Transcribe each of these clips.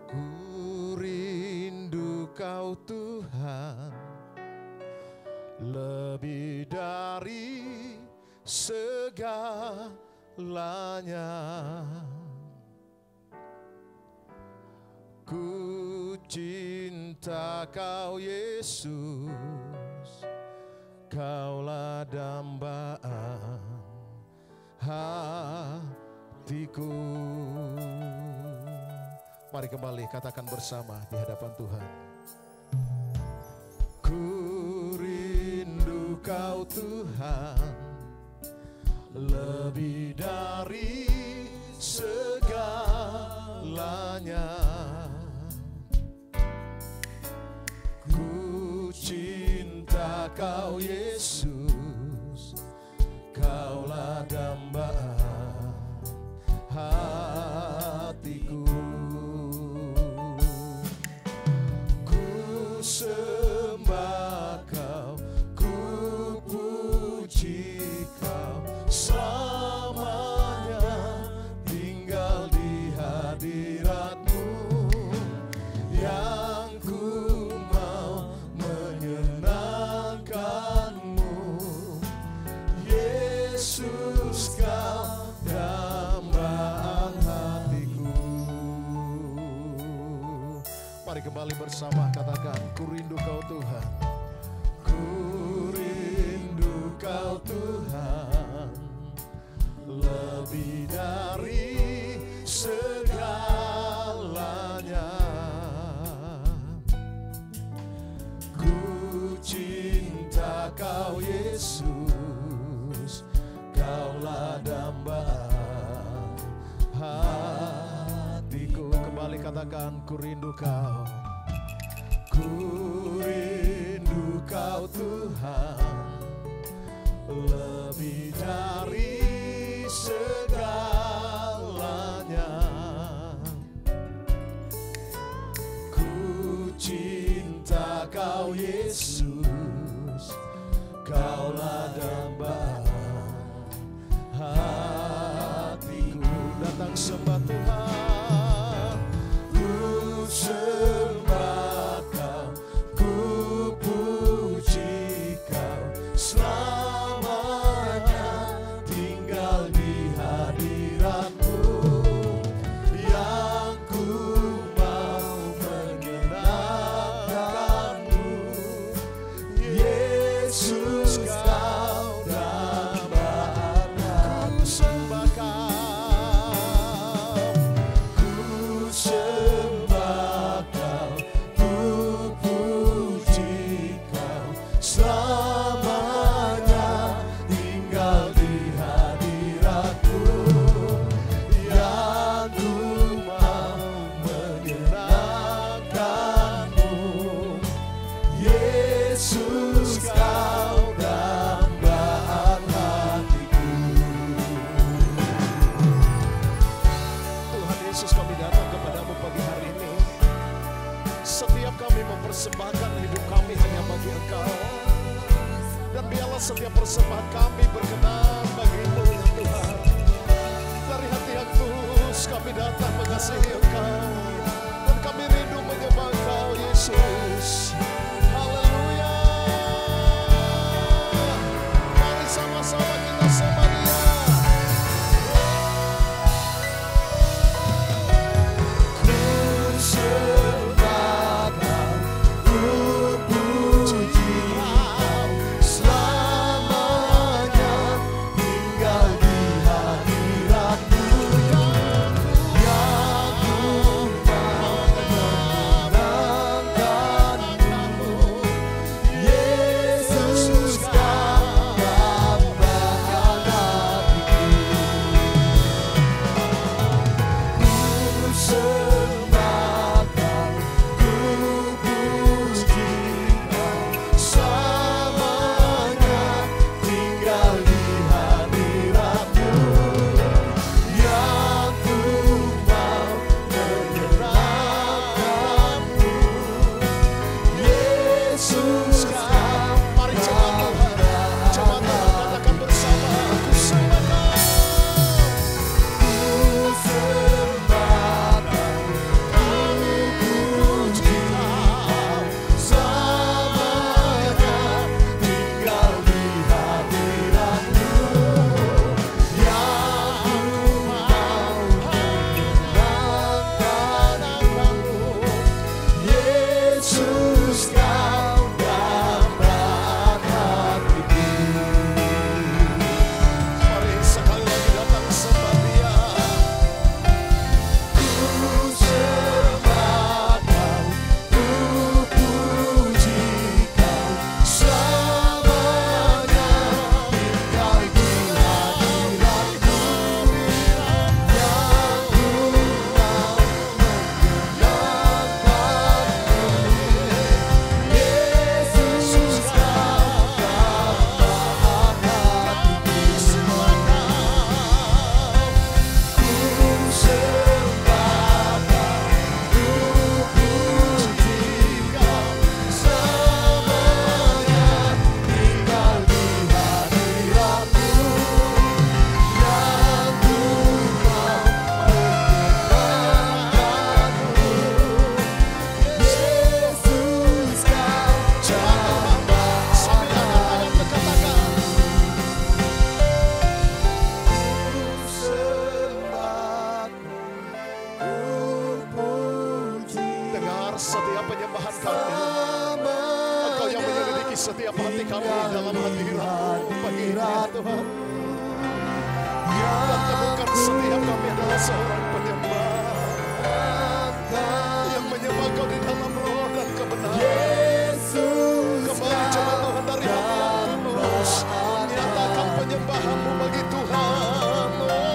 Ku rindu Kau Tuhan, lebih dari segalanya. Ku cinta Kau Yesus, Kaulah dambaan hatiku. Mari kembali katakan bersama di hadapan Tuhan. Ku rindu Kau Tuhan, lebih dari segalanya. Ku cinta Kau Yesus, Kaulah dambaan hatiku. Ku sembah Kau, ku puji Kau, selamanya tinggal di hadirat-Mu. Yang ku mau menyenangkan-Mu, Yesus Kau dambaan hatiku. Mari kembali bersama katakan, ku rindu Kau Tuhan, ku rindu Kau Tuhan, lebih dari segalanya. Ku cinta Kau Yesus, Kaulah dambaan hatiku. Kembali katakan, ku rindu Kau, ku rindu Kau Tuhan, lebih dari segalanya. Ku cinta Kau Yesus, Kaulah dambaan hatiku. Datang sembah Tuhan, ku sembah Kau, ku puji Kau, selamanya tinggal di hadirat-Mu. Yang ku mau menyenangkan-Mu, Yesus Kau dambaan hatiku. Ku sembah Kau, ku sembah Kau, ku puji Kau, selamanya tinggal di hadirat-Mu. Yang ku mau menyenangkan-Mu, Yesus Kau dambaan hatiku. Tuhan Yesus, kami datang kepadamu pagi hari ini. Setiap kami mempersembahkan hidup kami hanya bagi Engkau. Dan biarlah setiap persembahan kami berkenan bagi-Mu ya Tuhan. Dari hati yang tulus kami datang mengasihi Engkau, dan kami rindu menyembah Engkau Yesus. Haleluya. Mari sama-sama kita sembah Dia. Ku sembah Kau, ku puji Kau, selamanya tinggal di hadirat-Mu. Yang ku mendengar setiap penyembahan kami. Engkau yang menyelidiki setiap hati kami dalam hadirat-Mu pagi ini ya Tuhan. Dan temukan setiap kami adalah seorang penyembah yang menyembah Kau di dalam roh dan kebenaran. Kembali coba Tuhan dari hati yang tulus, nyatakan penyembahan-Mu bagi Tuhan.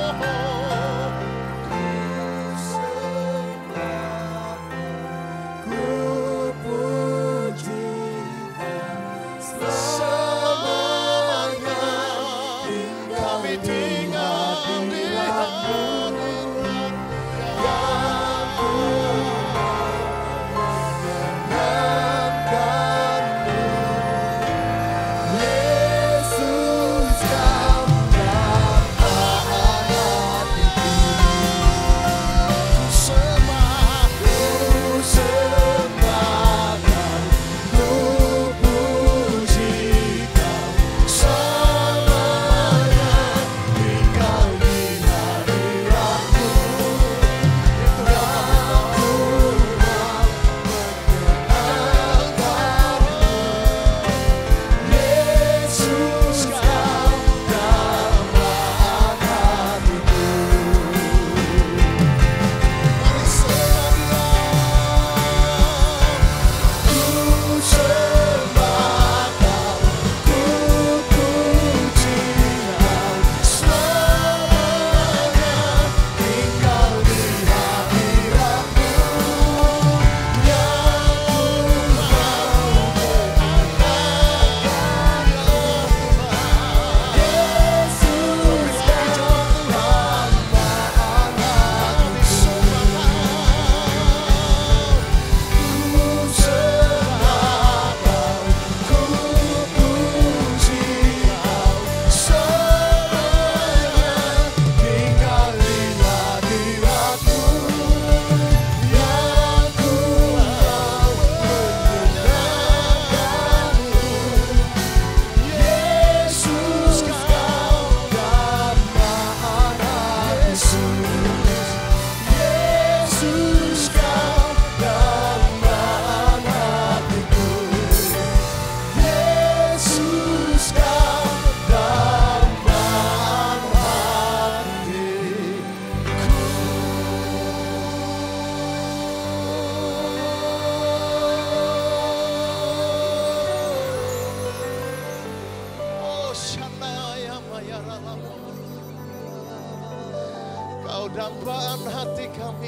Kau dambaan hati kami,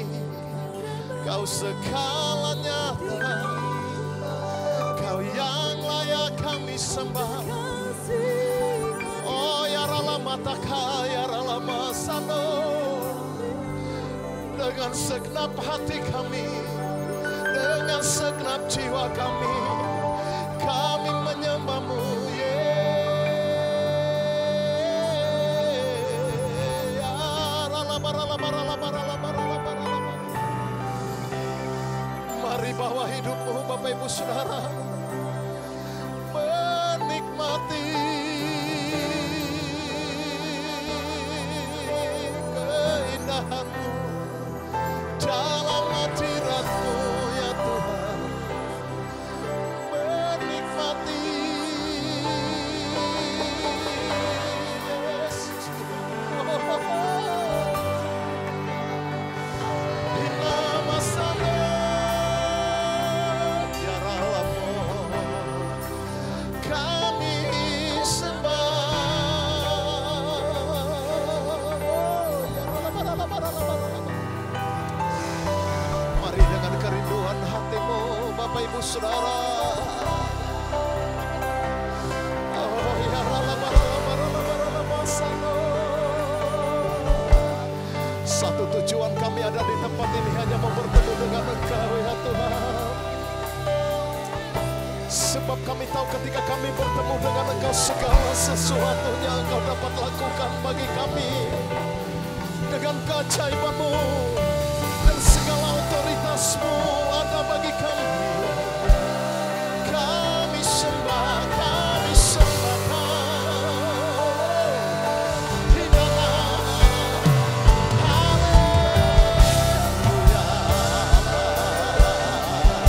Kau segalanya Tuhan. Kau yang layak kami sembah. Oh ya ralamataka ya ralamasano. Dengan segenap hati kami, dengan segenap jiwa kami, kami menyembah-Mu. Mari bawa hidupmu Bapak Ibu Saudara, menikmati keindahan-Mu dalam hadirat-Mu ya Tuhan. Menikmati Yesus. Bapak Ibu Saudara, oh ya satu tujuan kami ada di tempat ini hanya mau bertemu dengan Engkau ya Tuhan. Sebab kami tahu ketika kami bertemu dengan Engkau, segala sesuatunya Engkau dapat lakukan bagi kami dengan keajaiban-Mu, dan segala otoritas-Mu ada bagi kami. Kami sembah, kami sembah di dalam haleluya.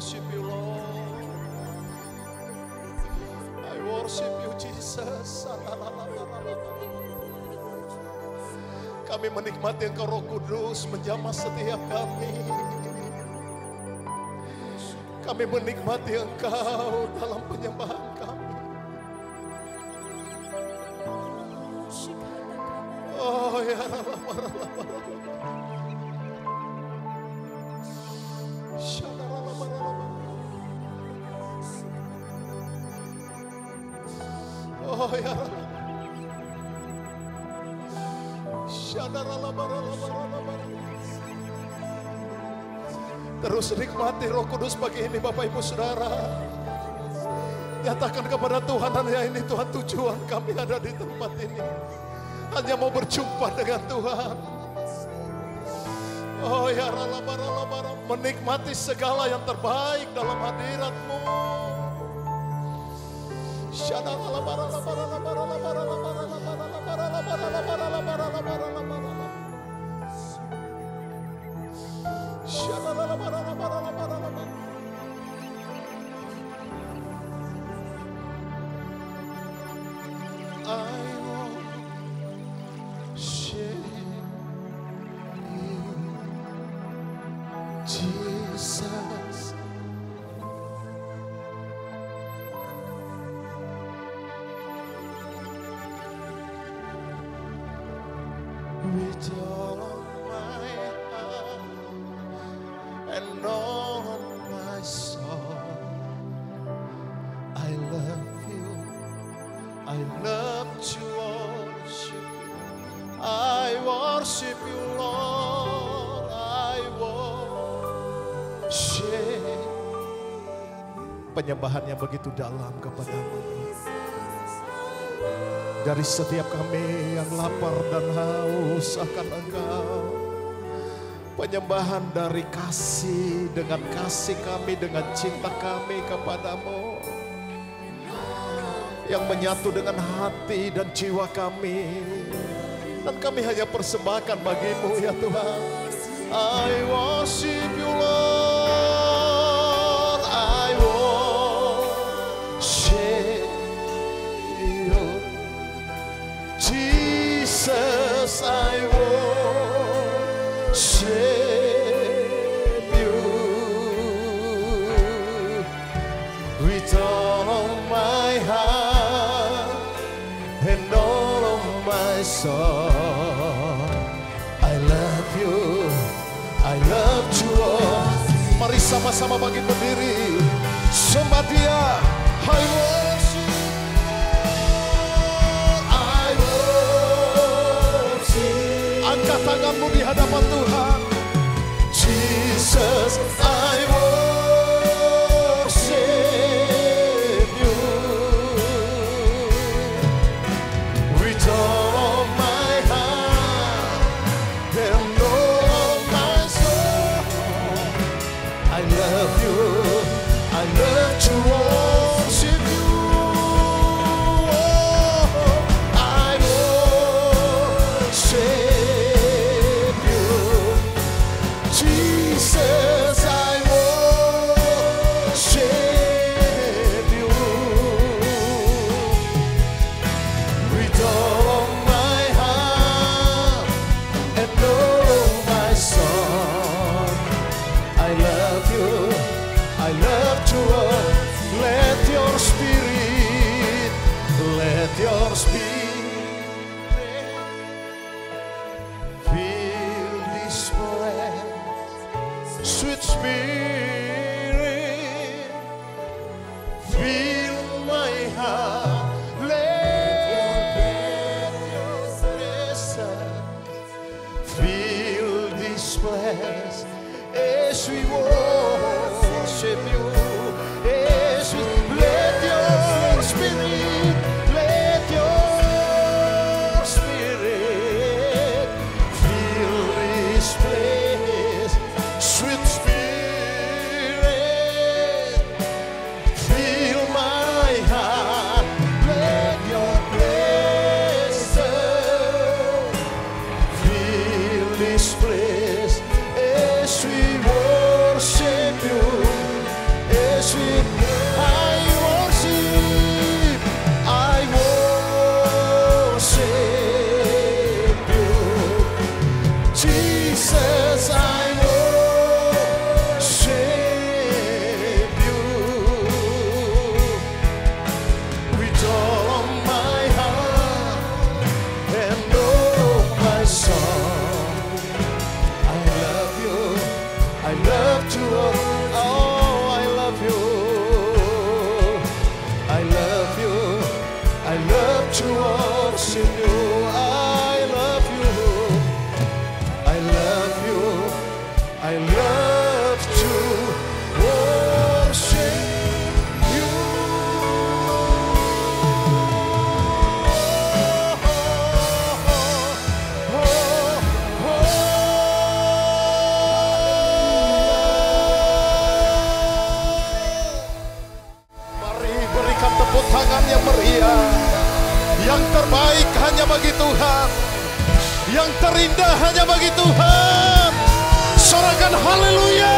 worship you, Lord. I worship you, Jesus. Kami menikmati Engkau Roh Kudus menjamah setiap kami. Kami menikmati Engkau dalam penyembahan kami. Oh ya oh ya terus nikmati Roh Kudus pagi ini Bapak Ibu Saudara. Nyatakan kepada Tuhan, hanya ini Tuhan tujuan kami ada di tempat ini. Hanya mau berjumpa dengan Tuhan. Oh ya menikmati segala yang terbaik dalam hadirat-Mu. Jesus, with all of my heart and all of my soul, I love you. I love to worship you. I worship you, Lord. I worship. Penyembahan yang begitu dalam kepadamu. Dari setiap kami yang lapar dan haus akan Engkau. Penyembahan dari kasih, dengan kasih kami, dengan cinta kami kepadamu. Yang menyatu dengan hati dan jiwa kami. Dan kami hanya persembahkan bagimu ya Tuhan. I worship you, Lord. I worship you. Jesus, I worship you. With all of my heart and all of my soul, I love you. I love you. Mari sama-sama bangkit berdiri, sembah Dia. I worship. Angkat tanganmu di hadapan Tuhan. Jesus, I worship you. With all of my heart and all of my soul, I love you. I love to worship you. I worship. Jesus, I worship you. With all of my heart and all of my soul, I love you. I love to let your spirit, let your spirit fill this place. Sweet Spirit, fill my heart. Let your presence fill this place as we worship you. As we let your spirit, let your spirit fill this place. Sweet Spirit, fill my heart. Let your presence fill this place as we worship you. Yang terindah hanya bagi Tuhan. Sorakan haleluya.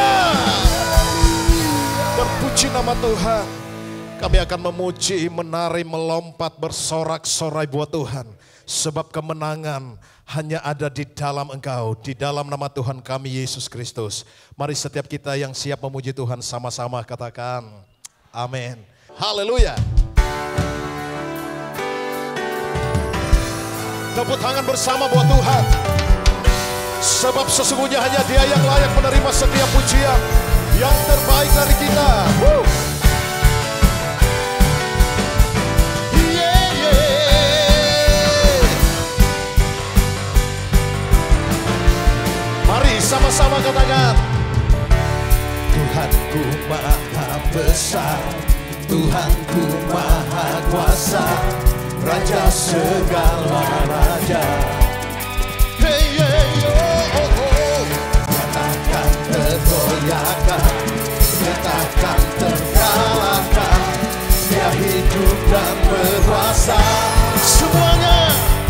Berpuji nama Tuhan. Kami akan memuji, menari, melompat, bersorak-sorai buat Tuhan. Sebab kemenangan hanya ada di dalam Engkau, di dalam nama Tuhan kami Yesus Kristus. Mari setiap kita yang siap memuji Tuhan sama-sama katakan amin. Haleluya. Tepuk tangan bersama buat Tuhan. Sebab sesungguhnya hanya Dia yang layak menerima setiap pujian yang terbaik dari kita. Mari sama-sama katakan, Tuhanku maha besar, Tuhanku maha kuasa, Raja segala raja. Hey, hey, oh, oh, oh. Nyatakan tergoyahkan, nyatakan terkalahkan, Dia hidup dan berkuasa. Semuanya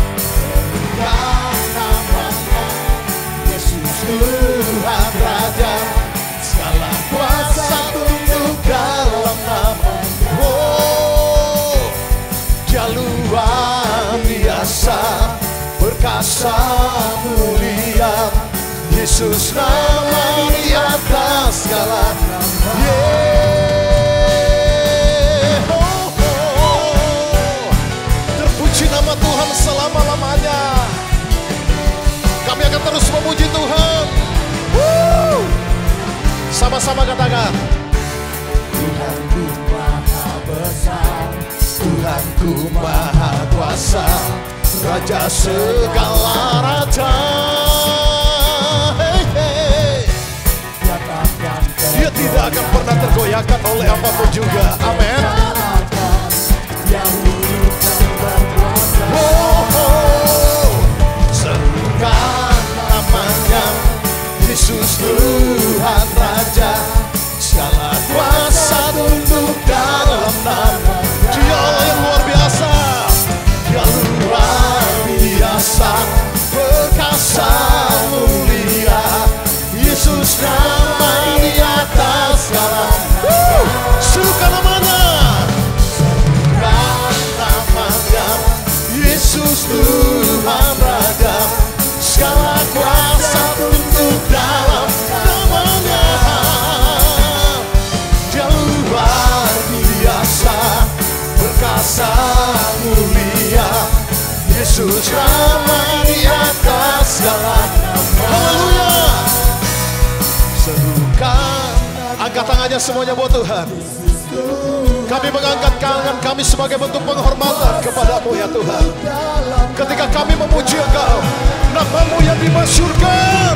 Tuhan Raja, segala kuasa tunduk dalam nama-Nya. Oh, Dia luar biasa, perkasa mulia, Yesus nama di atas segala nama. Yeah. Oh, oh. Terpuji nama Tuhan selama-lamanya. Kami akan terus memuji Tuhan. Woo! Sama-sama katakan, Tuhanku maha besar, Tuhanku maha kuasa, Raja segala raja. Hey, hey. Dia tidak akan pernah tergoyahkan oleh apapun juga. Amin. Serukan namanya, Yesus Tuhan Raja, segala kuasa tunduk dalam nama. Dia Allah yang luar biasa, Dia luar biasa, perkasa mulia, Yesus nama di atas segala. Serukan namanya, serukan namanya, Yesus Tuhan Raja, segala kuasa tunduk dalam nama-Nya. Dia luar biasa, perkasa mulia, Yesus nama di atas segala nama. Haleluya. Serukan, angkat tangannya semuanya buat Tuhan. Kami mengangkat tangan kami sebagai bentuk penghormatan kepada-Mu ya Tuhan. Ketika kami memuji Engkau, nama-Mu yang dimasyhurkan.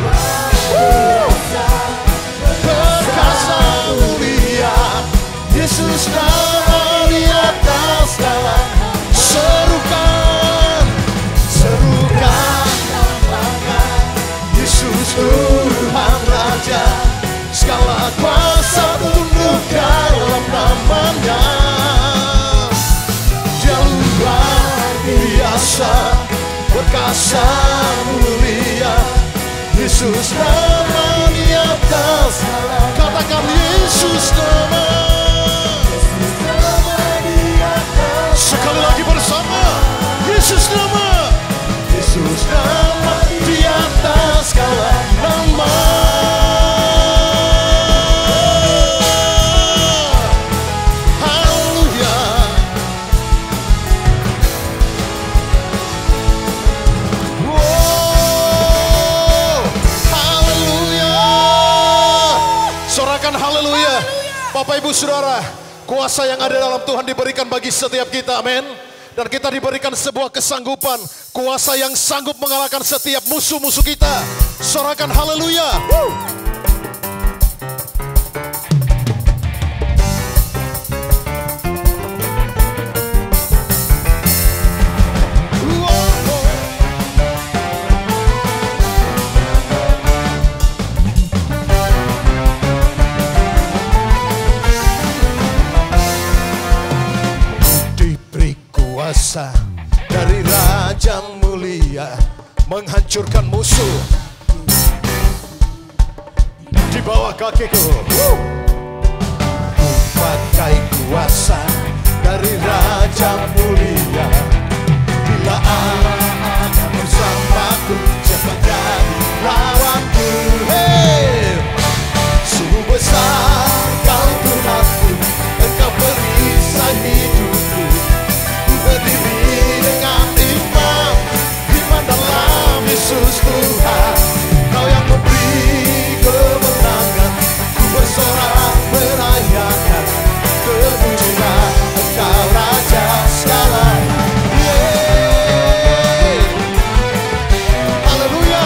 Perkasa mulia, Yesus nama di atas segala. Serukan, serukan namanya, Yesus Tuhan Raja, segala kuasa tunduk dalam nama-Nya. Dia luar biasa, perkasa mulia, Yesus nama di atas. Katakan Yesus nama. Sekali lagi bersama, Yesus nama. Yesus nama di atas segala nama. Haleluya. Bapak Ibu Saudara, kuasa yang ada dalam Tuhan diberikan bagi setiap kita, amin. Dan kita diberikan sebuah kesanggupan, kuasa yang sanggup mengalahkan setiap musuh-musuh kita. Sorakan haleluya. Dari Raja mulia, menghancurkan menghancurkan musuh di bawah kakiku. Pakai kuasa dari Raja Mulia. Bila Allah ada bersamaku, siapa jadi lawanku? Hey! Sungguh besar Kau Tuhanku, Engkau perisai hidupku. Ku berdiri dengan iman, iman dalam Yesus Tuhan. Kau yang memberi kemenangan, ku bersorak merayakan. Terpujilah Engkau Raja segala. Haleluya.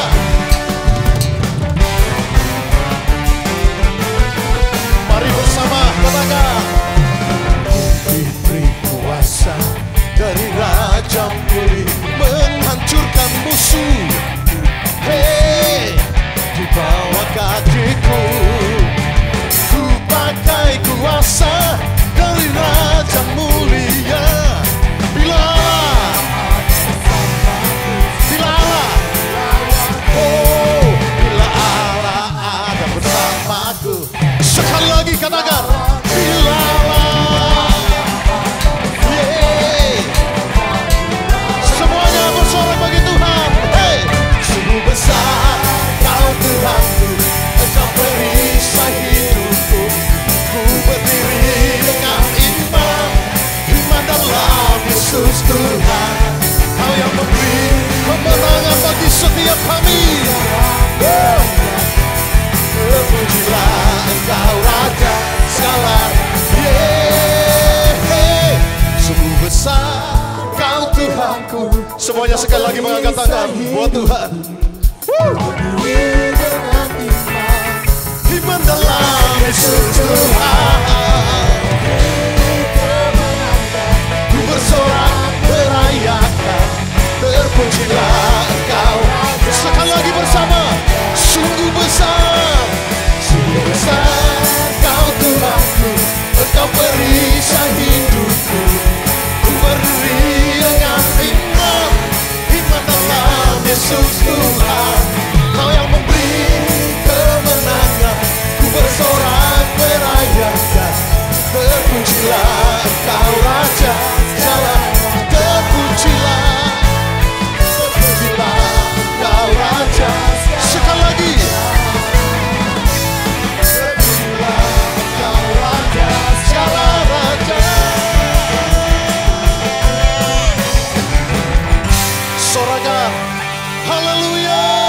Mari bersama katakan, diberi kuasa dari Raja Mulia menghancurkan musuh. Hey, di bawah kakiku. Ku pakai kuasa dari Raja Mulia. Bila Allah ada bersamaku. Sekali lagi katakan, bila semuanya bersorak bagi Tuhan. Hey, sungguh besar Kau Tuhanku, Engkau perisai hidupku. Ku berdiri dengan iman, iman dalam Yesus Tuhan. Kau yang memberi kemenangan bagi setiap kami. Terpujilah Engkau Raja segala. Sungguh besar Kau Tuhanku. Semuanya sekali lagi mengangkat tangan buat Tuhan. Iman dalam Yesus Tuhan. Ku bersorak merayakan. Terpujilah Engkau. Sekali lagi bersama. Sungguh besar, sungguh besar Kau Tuhanku, Engkau perisai hidupku. Ku berdiri dengan iman, iman dalam Yesus Tuhan. Kau yang memberi kemenangan, ku bersorak merayakan. Terpujilah Engkau Raja segala. Terpujilah, terpujilah Engkau Raja. Sekali lagi. Terpujilah Engkau Raja segala raja. Sorakan, haleluya.